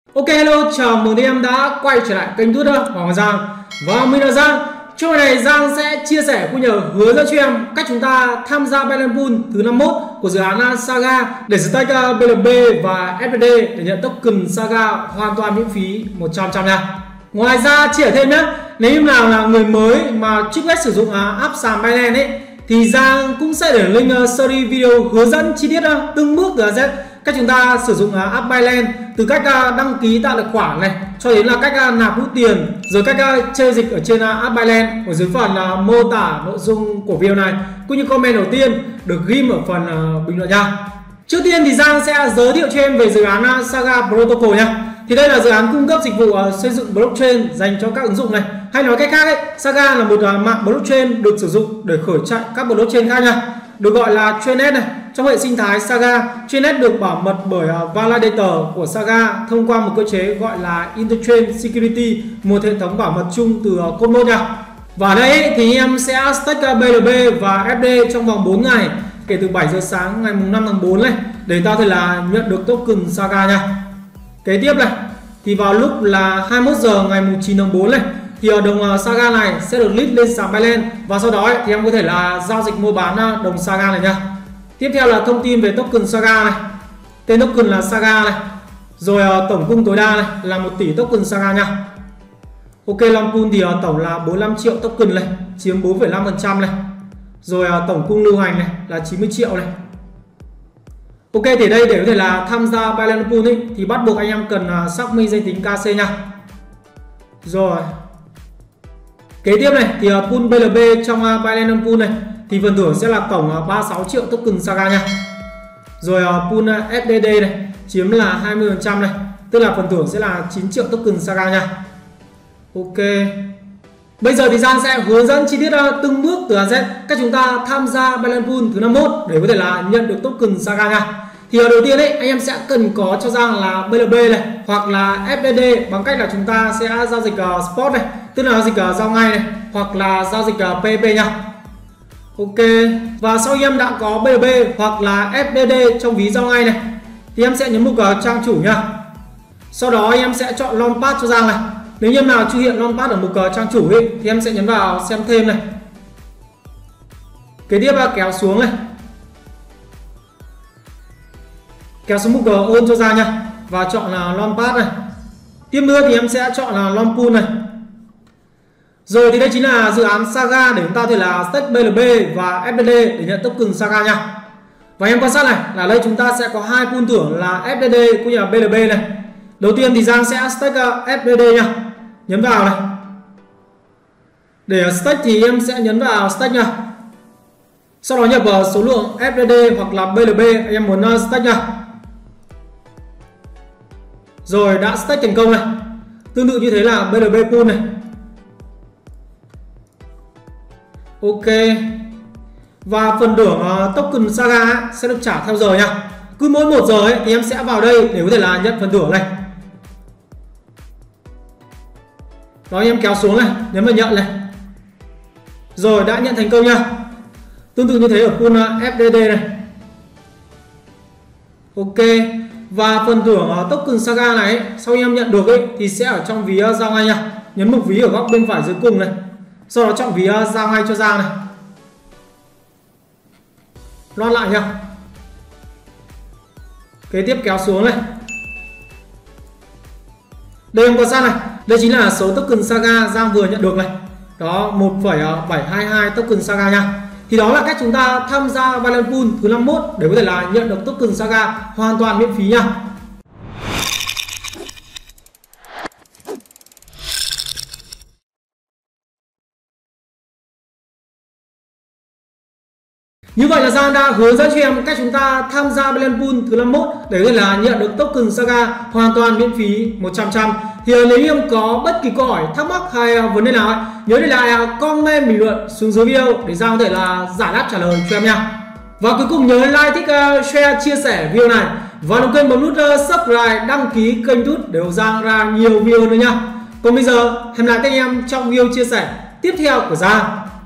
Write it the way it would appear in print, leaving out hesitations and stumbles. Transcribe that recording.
Ok, hello, chào mừng em đã quay trở lại kênh YouTube Hoàng Giang. Và mình là Giang. Trong này Giang sẽ chia sẻ cũng như hướng dẫn cho em cách chúng ta tham gia Balance Pool thứ 51 của dự án Saga để stake BNB và FPT để nhận token Saga hoàn toàn miễn phí 100% nha. Ngoài ra chia sẻ thêm nhé, nếu em nào là người mới mà chưa biết sử dụng app sàn Binance ấy thì Giang cũng sẽ để link series video hướng dẫn chi tiết từng bước từ A Z cách chúng ta sử dụng app Binance, từ cách đăng ký tạo tài khoản này cho đến là cách nạp rút tiền, rồi cách chơi dịch ở trên app Binance. Ở dưới phần mô tả nội dung của video này cũng như comment đầu tiên được ghim ở phần bình luận nha. Trước tiên thì Giang sẽ giới thiệu cho em về dự án Saga Protocol nha. Thì đây là dự án cung cấp dịch vụ xây dựng blockchain dành cho các ứng dụng này. Hay nói cách khác ấy, Saga là một mạng blockchain được sử dụng để khởi chạy các blockchain khác nha, được gọi là Chainnet này. Trong hệ sinh thái Saga, Chainnet được bảo mật bởi validator của Saga thông qua một cơ chế gọi là Interchain Security, một hệ thống bảo mật chung từ Cosmos nha. Và đây thì em sẽ stake BNB và FD trong vòng 4 ngày kể từ 7 giờ sáng ngày 5 tháng 4 này để ta có thể là nhận được token Saga nha. Kế tiếp này thì vào lúc là 21 giờ ngày 9 tháng 4 này thì đồng Saga này sẽ được list lên sàn Binance và sau đó thì em có thể là giao dịch mua bán đồng Saga này nha. Tiếp theo là thông tin về token Saga này. Tên token là Saga này. Rồi tổng cung tối đa này là 1 tỷ token Saga nha. Ok, long pool thì tổng là 45 triệu token này, chiếm 4,5% này. Rồi tổng cung lưu hành này là 90 triệu này. Ok, thì đây để có thể là tham gia Balance Pool ấy, thì bắt buộc anh em cần xác minh danh tính KC nha. Rồi kế tiếp này thì pool BNB trong Balance Pool này thì phần thưởng sẽ là tổng 36 triệu token Saga nha. Rồi pool FDD này chiếm là 20% này, tức là phần thưởng sẽ là 9 triệu token Saga nha. Ok, bây giờ thì Giang sẽ hướng dẫn chi tiết từng bước từ A Z cách chúng ta tham gia Balance Pool thứ 51 để có thể là nhận được token Saga nha. Thì đầu tiên đấy anh em sẽ cần có cho Giang là BNB này hoặc là FDD bằng cách là chúng ta sẽ giao dịch spot này, tức là giao dịch giao ngay này, hoặc là giao dịch PP nha. Ok, và sau khi em đã có BNB hoặc là FDD trong ví giao ngay này thì em sẽ nhấn mục trang chủ nha. Sau đó em sẽ chọn Launchpad cho Giang này. Nếu như em nào chưa hiện Launchpad ở mục trang chủ ấy, thì em sẽ nhấn vào xem thêm này. Kế tiếp là kéo xuống này, kéo xuống mục ôn cho Giang nha và chọn là Launchpad này. Tiếp nữa thì em sẽ chọn là Launch Pool này. Rồi thì đây chính là dự án Saga để chúng ta có thể là stake BNB và FDD để nhận token Saga nha. Và em quan sát này là đây chúng ta sẽ có hai pool thưởng là FDD cũng như là BNB này. Đầu tiên thì Giang sẽ stake FDD nha. Nhấn vào này. Để stake thì em sẽ nhấn vào stake nha. Sau đó nhập vào số lượng FDD hoặc là BNB em muốn stake nha. Rồi đã stake thành công này. Tương tự như thế là BNB pool này. Ok, và phần thưởng token Saga sẽ được trả theo giờ nha. Cứ mỗi 1 giờ ấy, thì em sẽ vào đây để có thể là nhận phần thưởng này. Đó, em kéo xuống này, nhấn vào nhận này. Rồi đã nhận thành công nha. Tương tự như thế ở pool FDD này. Ok, và phần thưởng token Saga này ấy, sau khi em nhận được ấy, thì sẽ ở trong ví giao ngay nha. Nhấn mục ví ở góc bên phải dưới cùng này. Sau đó chọn ví giao ngay cho Giang này. Loát lại nha. Kế tiếp kéo xuống này. Đây em quan sát này, đây chính là số token Saga Giang vừa nhận được này. Đó, 1,722 token Saga nha. Thì đó là cách chúng ta tham gia Balance Pool thứ 51 để có thể là nhận được token Saga hoàn toàn miễn phí nha. Như vậy là Giang đã hướng dẫn cho em cách chúng ta tham gia Balance Pool thứ 51 để có thể là nhận được token Saga hoàn toàn miễn phí 100%. Thì nếu em có bất kỳ câu hỏi, thắc mắc hay vấn đề nào ấy, nhớ để lại comment bình luận xuống dưới video để Giang có thể là giải đáp trả lời cho em nha. Và cuối cùng nhớ like, thích, share, chia sẻ video này và đừng quên bấm nút subscribe, đăng ký kênh YouTube để Giang ra nhiều video nữa nha. Còn bây giờ hẹn gặp lại các em trong video chia sẻ tiếp theo của Giang.